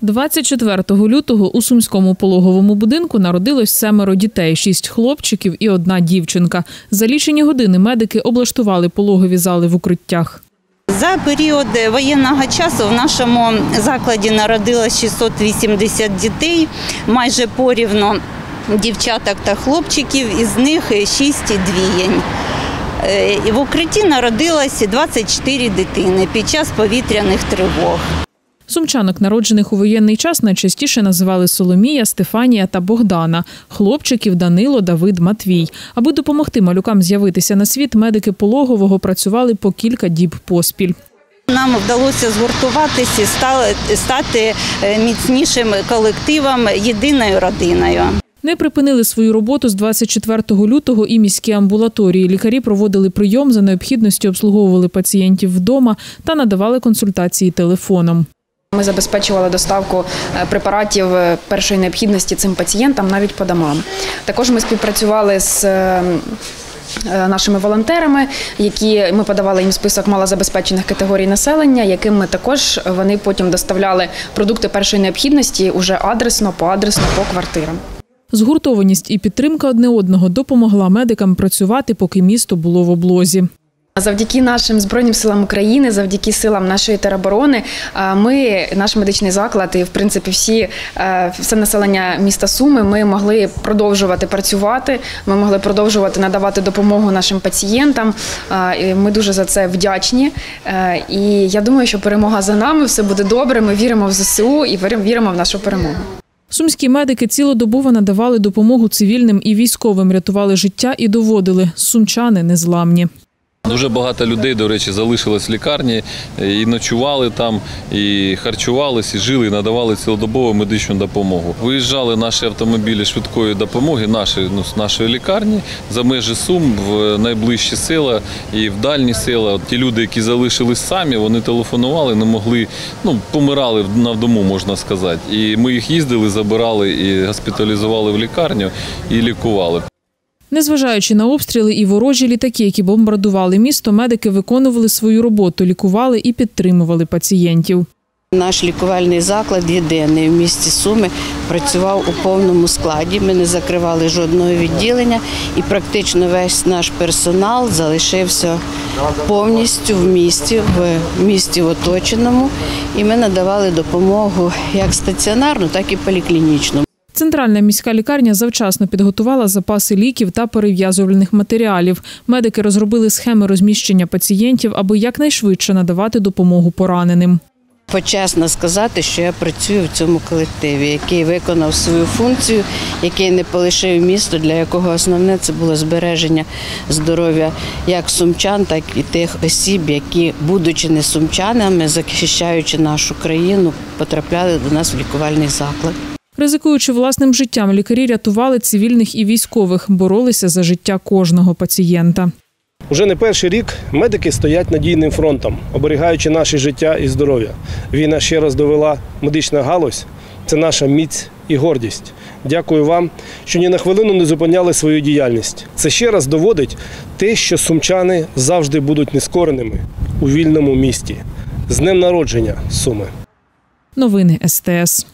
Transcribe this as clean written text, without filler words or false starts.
24 лютого у Сумському пологовому будинку народилось 7 дітей – 6 хлопчиків і 1 дівчинка. За лічені години медики облаштували пологові зали в укриттях. За період воєнного часу в нашому закладі народилось 680 дітей, майже порівну дівчаток та хлопчиків, із них 6 двійень. В укритті народилось 24 дитини під час повітряних тривог. Сумчанок, народжених у воєнний час, найчастіше називали Соломія, Стефанія та Богдана. Хлопчиків – Данило, Давид, Матвій. Аби допомогти малюкам з'явитися на світ, медики пологового працювали по кілька діб поспіль. Нам вдалося згуртуватися і стати міцнішим колективом, єдиною родиною. Не припинили свою роботу з 24 лютого і міські амбулаторії. Лікарі проводили прийом, за необхідності обслуговували пацієнтів вдома та надавали консультації телефоном. Ми забезпечували доставку препаратів першої необхідності цим пацієнтам навіть по домам. Також ми співпрацювали з нашими волонтерами, ми подавали їм список малозабезпечених категорій населення, яким ми також вони потім доставляли продукти першої необхідності уже адресно, по квартирам. Згуртованість і підтримка одне одного допомогла медикам працювати, поки місто було в облозі. Завдяки нашим Збройним силам України, завдяки силам нашої тероборони, наш медичний заклад і, в принципі, все населення міста Суми, ми могли продовжувати працювати, ми могли продовжувати надавати допомогу нашим пацієнтам. Ми дуже за це вдячні. І я думаю, що перемога за нами, все буде добре, ми віримо в ЗСУ і віримо в нашу перемогу. Сумські медики цілодобово надавали допомогу цивільним і військовим, рятували життя і доводили – сумчани незламні. Дуже багато людей, до речі, залишилось в лікарні і ночували там, і харчувалися, і жили, і надавали цілодобову медичну допомогу. Виїжджали наші автомобілі швидкої допомоги, з нашої лікарні, за межі Сум, в найближчі села і в дальні села. Ті люди, які залишились самі, вони телефонували, не могли, помирали на дому, можна сказати. І ми їх їздили, забирали і госпіталізували в лікарню і лікували. Незважаючи на обстріли і ворожі літаки, які бомбардували місто, медики виконували свою роботу, лікували і підтримували пацієнтів. Наш лікувальний заклад єдиний в місті Суми працював у повному складі. Ми не закривали жодного відділення і практично весь наш персонал залишився повністю в місті оточеному. І ми надавали допомогу як стаціонарну, так і поліклінічну. Центральна міська лікарня завчасно підготувала запаси ліків та перев'язувальних матеріалів. Медики розробили схеми розміщення пацієнтів, аби якнайшвидше надавати допомогу пораненим. Почесно сказати, що я працюю в цьому колективі, який виконав свою функцію, який не полишив місто, для якого основне – це було збереження здоров'я як сумчан, так і тих осіб, які, будучи не сумчанами, захищаючи нашу країну, потрапляли до нас в лікувальний заклад. Ризикуючи власним життям, лікарі рятували цивільних і військових, боролися за життя кожного пацієнта. Уже не перший рік медики стоять надійним фронтом, оберігаючи наше життя і здоров'я. Війна ще раз довела, медична галузь – це наша міць і гордість. Дякую вам, що ні на хвилину не зупиняли свою діяльність. Це ще раз доводить те, що сумчани завжди будуть нескореними у вільному місті. З днем народження, Суми! Новини СТС.